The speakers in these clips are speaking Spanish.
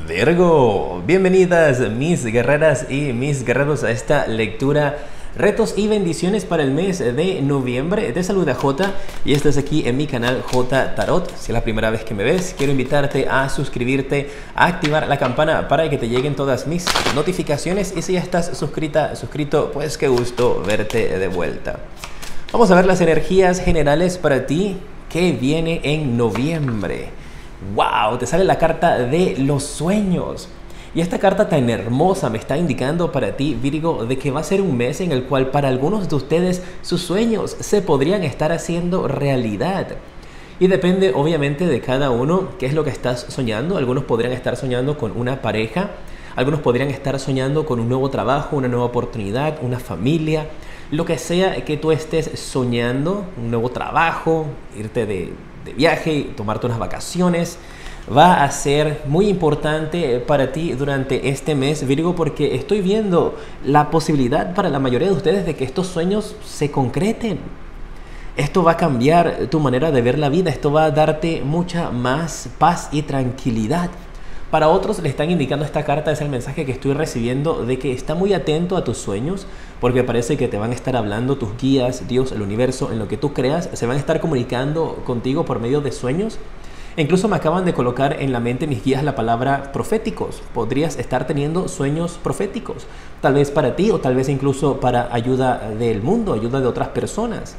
Virgo, bienvenidas mis guerreras y mis guerreros a esta lectura, retos y bendiciones para el mes de noviembre. Te saluda J y estás aquí en mi canal J Tarot. Si es la primera vez que me ves, quiero invitarte a suscribirte, a activar la campana para que te lleguen todas mis notificaciones, y si ya estás suscrito, pues qué gusto verte de vuelta. Vamos a ver las energías generales para ti que viene en noviembre. ¡Wow! Te sale la carta de los sueños. Y esta carta tan hermosa me está indicando para ti, Virgo, de que va a ser un mes en el cual para algunos de ustedes sus sueños se podrían estar haciendo realidad. Y depende obviamente de cada uno qué es lo que estás soñando. Algunos podrían estar soñando con una pareja, algunos podrían estar soñando con un nuevo trabajo, una nueva oportunidad, una familia. Lo que sea que tú estés soñando, un nuevo trabajo, irte de viaje, tomarte unas vacaciones, va a ser muy importante para ti durante este mes, Virgo, porque estoy viendo la posibilidad para la mayoría de ustedes de que estos sueños se concreten. Esto va a cambiar tu manera de ver la vida, esto va a darte mucha más paz y tranquilidad. Para otros le están indicando esta carta, es el mensaje que estoy recibiendo, de que está muy atento a tus sueños, porque parece que te van a estar hablando tus guías, Dios, el universo, en lo que tú creas, se van a estar comunicando contigo por medio de sueños. E incluso me acaban de colocar en la mente mis guías la palabra proféticos. Podrías estar teniendo sueños proféticos, tal vez para ti o tal vez incluso para ayuda del mundo, ayuda de otras personas.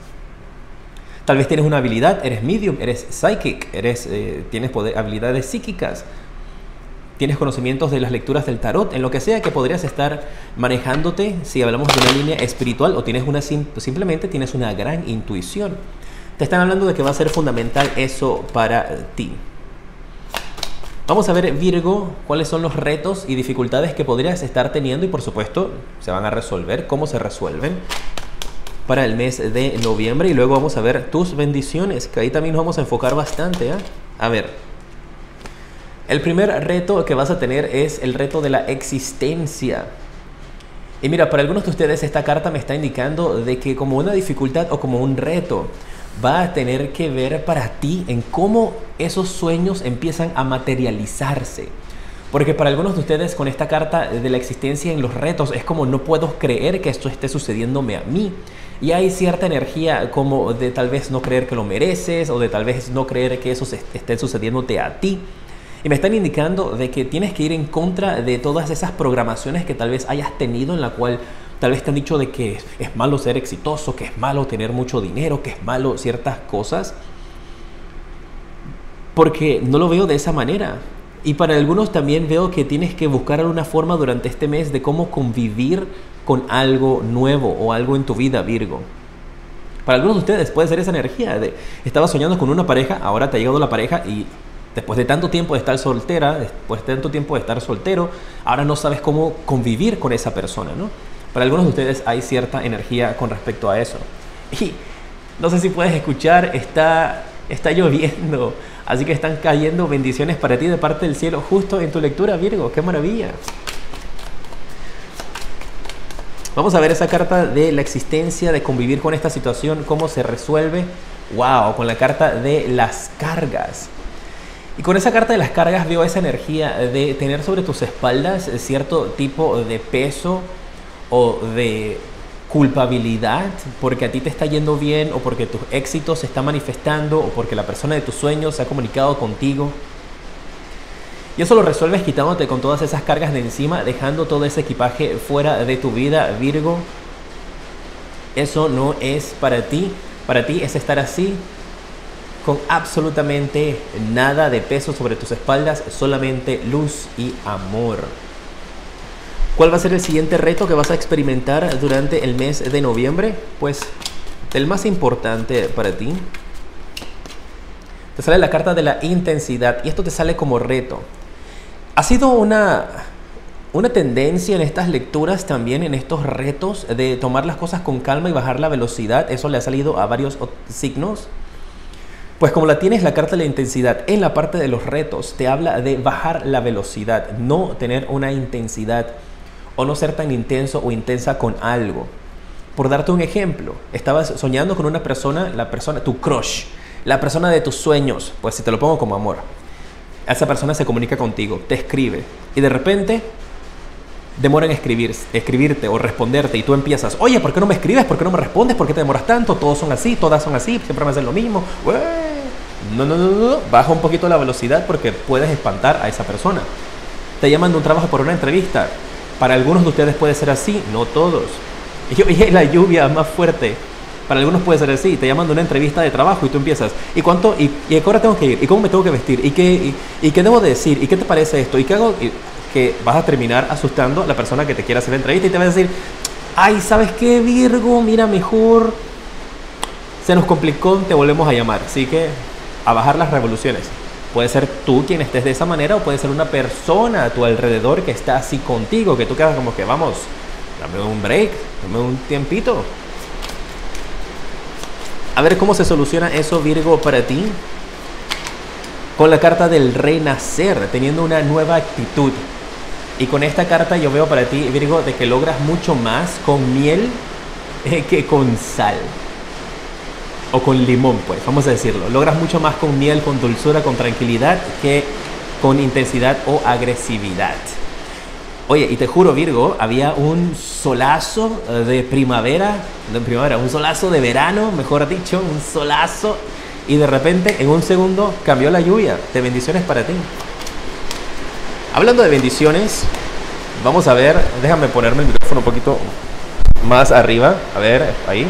Tal vez tienes una habilidad, eres medium, eres psychic, tienes habilidades psíquicas. Tienes conocimientos de las lecturas del tarot, en lo que sea que podrías estar manejándote, si hablamos de una línea espiritual, o tienes simplemente tienes una gran intuición. Te están hablando de que va a ser fundamental eso para ti. Vamos a ver, Virgo, cuáles son los retos y dificultades que podrías estar teniendo, y por supuesto se van a resolver, cómo se resuelven para el mes de noviembre. Y luego vamos a ver tus bendiciones, que ahí también nos vamos a enfocar bastante, ¿eh? A ver. El primer reto que vas a tener es el reto de la existencia. Y mira, para algunos de ustedes esta carta me está indicando de que como una dificultad o como un reto va a tener que ver para ti en cómo esos sueños empiezan a materializarse. Porque para algunos de ustedes con esta carta de la existencia en los retos es como no puedo creer que esto esté sucediéndome a mí. Y hay cierta energía como de tal vez no creer que lo mereces, o de tal vez no creer que eso esté sucediéndote a ti. Y me están indicando de que tienes que ir en contra de todas esas programaciones que tal vez hayas tenido, en la cual tal vez te han dicho de que es malo ser exitoso, que es malo tener mucho dinero, que es malo ciertas cosas. Porque no lo veo de esa manera. Y para algunos también veo que tienes que buscar alguna forma durante este mes de cómo convivir con algo nuevo o algo en tu vida, Virgo. Para algunos de ustedes puede ser esa energía de estabas soñando con una pareja, ahora te ha llegado la pareja y después de tanto tiempo de estar soltera, después de tanto tiempo de estar soltero, ahora no sabes cómo convivir con esa persona, ¿no? Para algunos de ustedes hay cierta energía con respecto a eso. Y no sé si puedes escuchar, está lloviendo, así que están cayendo bendiciones para ti de parte del cielo justo en tu lectura, Virgo. ¡Qué maravilla! Vamos a ver esa carta de la existencia, de convivir con esta situación, cómo se resuelve. ¡Wow! Con la carta de las cargas. Y con esa carta de las cargas veo esa energía de tener sobre tus espaldas cierto tipo de peso o de culpabilidad porque a ti te está yendo bien, o porque tus éxitos se están manifestando, o porque la persona de tus sueños se ha comunicado contigo. Y eso lo resuelves quitándote con todas esas cargas de encima, dejando todo ese equipaje fuera de tu vida, Virgo. Eso no es para ti. Para ti es estar así, con absolutamente nada de peso sobre tus espaldas, solamente luz y amor. ¿Cuál va a ser el siguiente reto que vas a experimentar durante el mes de noviembre? Pues el más importante para ti. Te sale la carta de la intensidad y esto te sale como reto. Ha sido una tendencia en estas lecturas también, en estos retos, de tomar las cosas con calma y bajar la velocidad. Eso le ha salido a varios signos. Pues como la tienes la carta de la intensidad en la parte de los retos, te habla de bajar la velocidad, no tener una intensidad o no ser tan intenso o intensa con algo. Por darte un ejemplo, estabas soñando con una persona, tu crush, la persona de tus sueños, pues si te lo pongo como amor. esa persona se comunica contigo, te escribe y de repente demora en escribirte o responderte y tú empiezas, oye, ¿por qué no me escribes? ¿Por qué no me respondes? ¿Por qué te demoras tanto? Todos son así, todas son así, siempre me hacen lo mismo. No, baja un poquito la velocidad porque puedes espantar a esa persona. Te llaman de un trabajo por una entrevista. Para algunos de ustedes puede ser así, no todos. Y la lluvia más fuerte. Para algunos puede ser así, te llaman de una entrevista de trabajo y tú empiezas, ¿y cuánto? ¿Y a qué hora tengo que ir? ¿Y cómo me tengo que vestir? ¿Y qué debo de decir? ¿Y qué te parece esto? ¿Y qué hago? Que vas a terminar asustando a la persona que te quiera hacer la entrevista y te va a decir, ay, ¿sabes qué, Virgo? Mira, mejor se nos complicó, te volvemos a llamar. Así que a bajar las revoluciones. Puede ser tú quien estés de esa manera o puede ser una persona a tu alrededor que está así contigo, que tú quedas como que, vamos, dame un break, dame un tiempito. A ver cómo se soluciona eso, Virgo, para ti. Con la carta del renacer, teniendo una nueva actitud. Y con esta carta yo veo para ti, Virgo, de que logras mucho más con miel que con sal. O con limón, pues, vamos a decirlo. Logras mucho más con miel, con dulzura, con tranquilidad, que con intensidad o agresividad. Oye, y te juro, Virgo, había un solazo de primavera, un solazo de verano, mejor dicho, un solazo, y de repente, en un segundo, cambió la lluvia. De bendiciones para ti. Hablando de bendiciones, vamos a ver, déjame ponerme el micrófono un poquito más arriba, a ver, ahí.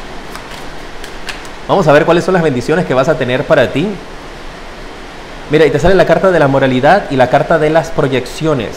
Vamos a ver cuáles son las bendiciones que vas a tener para ti. Mira, y te sale la carta de la moralidad y la carta de las proyecciones.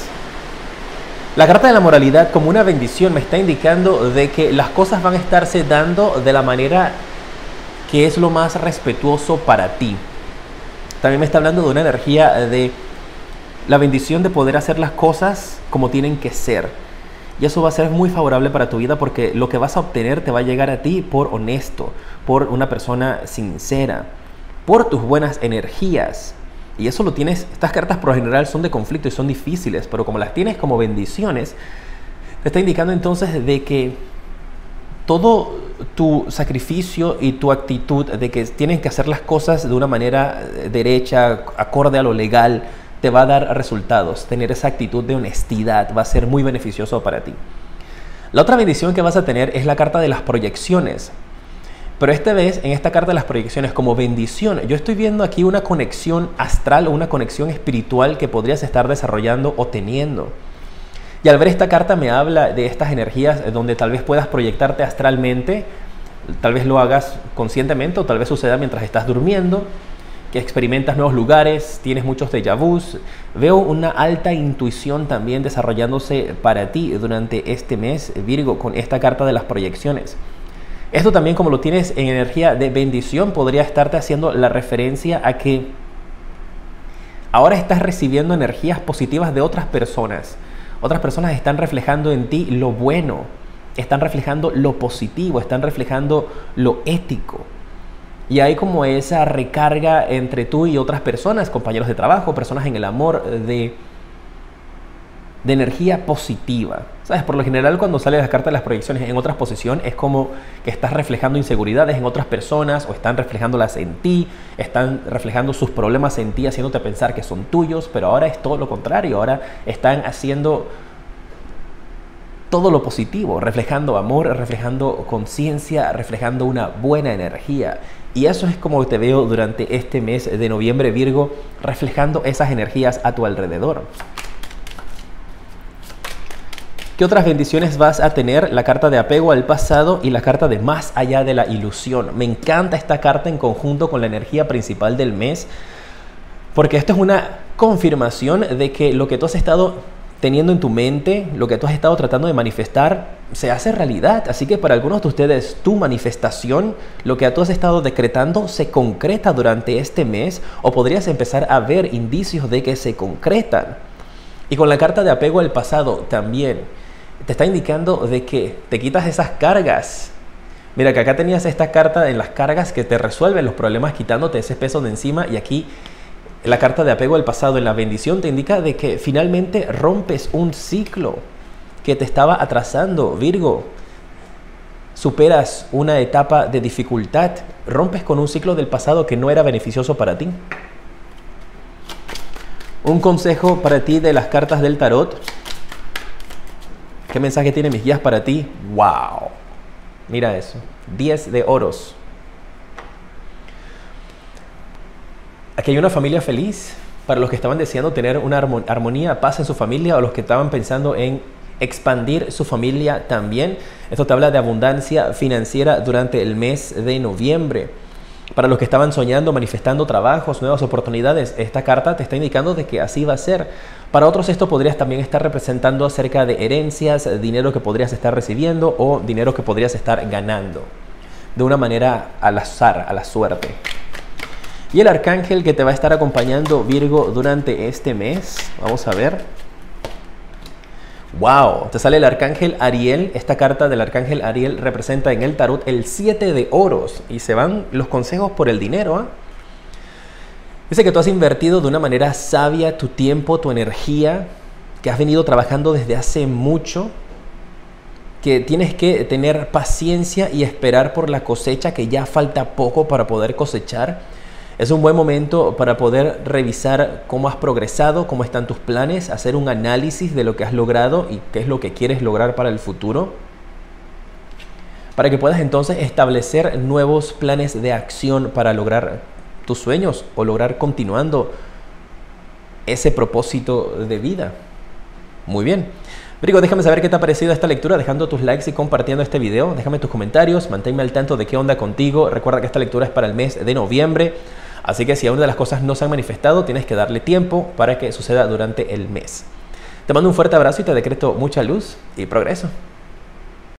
La carta de la moralidad como una bendición me está indicando de que las cosas van a estarse dando de la manera que es lo más respetuoso para ti. También me está hablando de una energía de la bendición de poder hacer las cosas como tienen que ser. Y eso va a ser muy favorable para tu vida porque lo que vas a obtener te va a llegar a ti por honesto, por una persona sincera, por tus buenas energías. Y eso lo tienes, estas cartas por lo general son de conflicto y son difíciles, pero como las tienes como bendiciones, te está indicando entonces de que todo tu sacrificio y tu actitud de que tienes que hacer las cosas de una manera derecha, acorde a lo legal, te va a dar resultados. Tener esa actitud de honestidad va a ser muy beneficioso para ti. La otra bendición que vas a tener es la carta de las proyecciones. Pero esta vez, en esta carta de las proyecciones, como bendición, yo estoy viendo aquí una conexión astral o una conexión espiritual que podrías estar desarrollando o teniendo. Y al ver esta carta me habla de estas energías donde tal vez puedas proyectarte astralmente, tal vez lo hagas conscientemente o tal vez suceda mientras estás durmiendo, que experimentas nuevos lugares, tienes muchos déjà vus. Veo una alta intuición también desarrollándose para ti durante este mes, Virgo, con esta carta de las proyecciones. Esto también, como lo tienes en energía de bendición, podría estarte haciendo la referencia a que ahora estás recibiendo energías positivas de otras personas. Otras personas están reflejando en ti lo bueno, están reflejando lo positivo, están reflejando lo ético. Y hay como esa recarga entre tú y otras personas, compañeros de trabajo, personas en el amor, de energía positiva. ¿Sabes? Por lo general, cuando sale la carta de las proyecciones en otras posiciones, es como que estás reflejando inseguridades en otras personas o están reflejándolas en ti, están reflejando sus problemas en ti, haciéndote pensar que son tuyos, pero ahora es todo lo contrario. Ahora están haciendo todo lo positivo, reflejando amor, reflejando conciencia, reflejando una buena energía. Y eso es como te veo durante este mes de noviembre, Virgo, reflejando esas energías a tu alrededor. ¿Qué otras bendiciones vas a tener? La carta de apego al pasado y la carta de más allá de la ilusión. Me encanta esta carta en conjunto con la energía principal del mes, porque esto es una confirmación de que lo que tú has estado teniendo en tu mente, lo que tú has estado tratando de manifestar, se hace realidad. Así que para algunos de ustedes, tu manifestación, lo que tú has estado decretando, se concreta durante este mes, o podrías empezar a ver indicios de que se concretan. Y con la carta de apego al pasado también te está indicando de que te quitas esas cargas. Mira que acá tenías esta carta en las cargas que te resuelven los problemas quitándote ese peso de encima, y aquí la carta de apego al pasado en la bendición te indica de que finalmente rompes un ciclo que te estaba atrasando, Virgo. Superas una etapa de dificultad, rompes con un ciclo del pasado que no era beneficioso para ti. Un consejo para ti de las cartas del tarot. ¿Qué mensaje tienen mis guías para ti? ¡Wow! Mira eso. 10 de oros. Aquí hay una familia feliz. Para los que estaban deseando tener una armonía, paz en su familia, o los que estaban pensando en expandir su familia también. Esto te habla de abundancia financiera durante el mes de noviembre. Para los que estaban soñando, manifestando trabajos, nuevas oportunidades, esta carta te está indicando de que así va a ser. Para otros esto podrías también estar representando acerca de herencias, dinero que podrías estar recibiendo o dinero que podrías estar ganando de una manera al azar, a la suerte. Y el arcángel que te va a estar acompañando, Virgo, durante este mes, vamos a ver. ¡Wow! Te sale el arcángel Ariel. Esta carta del arcángel Ariel representa en el tarot el 7 de oros. Y se van los consejos por el dinero, ¿eh? Dice que tú has invertido de una manera sabia tu tiempo, tu energía, que has venido trabajando desde hace mucho, que tienes que tener paciencia y esperar por la cosecha, que ya falta poco para poder cosechar. Es un buen momento para poder revisar cómo has progresado, cómo están tus planes, hacer un análisis de lo que has logrado y qué es lo que quieres lograr para el futuro, para que puedas entonces establecer nuevos planes de acción para lograr tus sueños o lograr continuando ese propósito de vida. Muy bien. Virgo, déjame saber qué te ha parecido esta lectura, dejando tus likes y compartiendo este video. Déjame tus comentarios, manténme al tanto de qué onda contigo. Recuerda que esta lectura es para el mes de noviembre, así que si aún de las cosas no se han manifestado, tienes que darle tiempo para que suceda durante el mes. Te mando un fuerte abrazo y te decreto mucha luz y progreso.